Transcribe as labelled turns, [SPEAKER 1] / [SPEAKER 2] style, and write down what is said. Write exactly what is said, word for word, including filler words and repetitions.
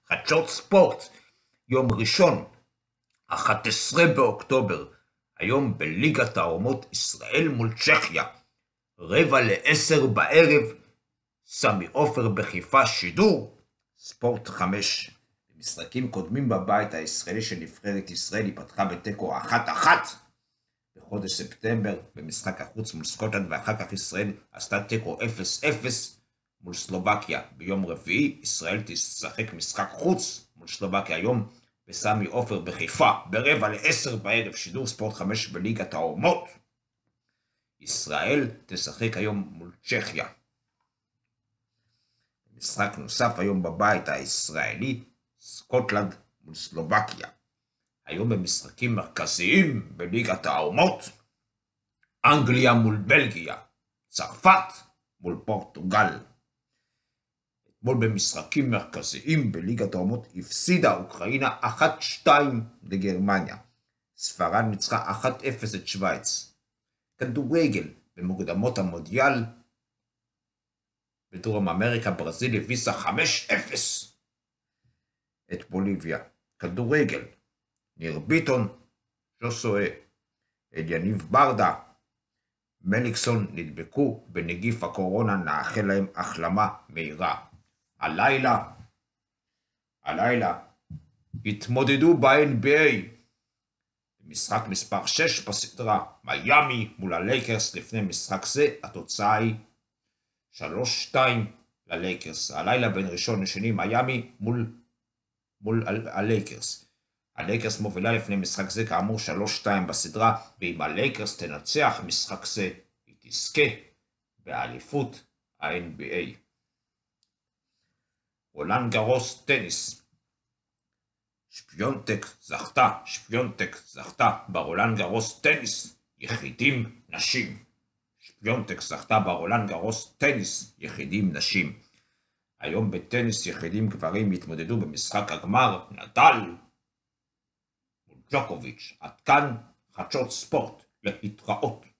[SPEAKER 1] חדשות ספורט, יום ראשון, אחת עשרה באוקטובר, היום בליגת האומות ישראל מול צ'כיה, רבע לעשר בערב, סמי עופר בחיפה שידור, ספורט חמש. במשחקים קודמים בבית הישראלי של נבחרת ישראל היא פתחה בתיקו אחת אחת בחודש ספטמבר במשחק החוץ מול סקוטלנד, ואחר כך ישראל עשתה תיקו אפס אפס מול סלובקיה. ביום רביעי ישראל תשחק משחק חוץ מול סלובקיה היום בסמי עופר בחיפה ברבע לעשר בערב, שידור ספורט חמש בליגת האומות. ישראל תשחק היום מול צ'כיה. משחק נוסף היום בבית הישראלי, סקוטלנד מול סלובקיה. היום במשחקים מרכזיים בליגת האומות, אנגליה מול בלגיה, צרפת מול פורטוגל. אתמול במשחקים מרכזיים בליגת האומות הפסידה אוקראינה אחת שתיים לגרמניה. ספרד ניצחה אחת אפס את שוויץ. כדורגל במוקדמות המונדיאל בדרום אמריקה, ברזיל הביסה חמש אפס את בוליביה. כדורגל, ניר ביטון, ז'וסואה, אליניב ברדה, מליקסון נדבקו בנגיף הקורונה, נאחל להם החלמה מהירה. הלילה, הלילה, התמודדו ב-אן בי איי, משחק מספר שש בסדרה, מיאמי מול הלייקרס. לפני משחק זה, התוצאה היא שלוש שתיים ללייקרס. הלילה בין ראשון לשני, מיאמי מול, מול הלייקרס. הלייקרס מובילה לפני משחק זה, כאמור שלוש שתיים בסדרה, ואם הלייקרס תנצח משחק זה, היא תזכה באליפות ה-אן בי איי. רולאן גארוס טניס. שפיונטק זכתה, שפיונטק זכתה ברולאן גארוס טניס יחידים נשים. שפיונטק זכתה ברולאן גארוס טניס יחידים נשים. היום בטניס יחידים גברים התמודדו במשחק הגמר נדל מול ג'וקוביץ'. עד כאן חדשות ספורט, להתראות.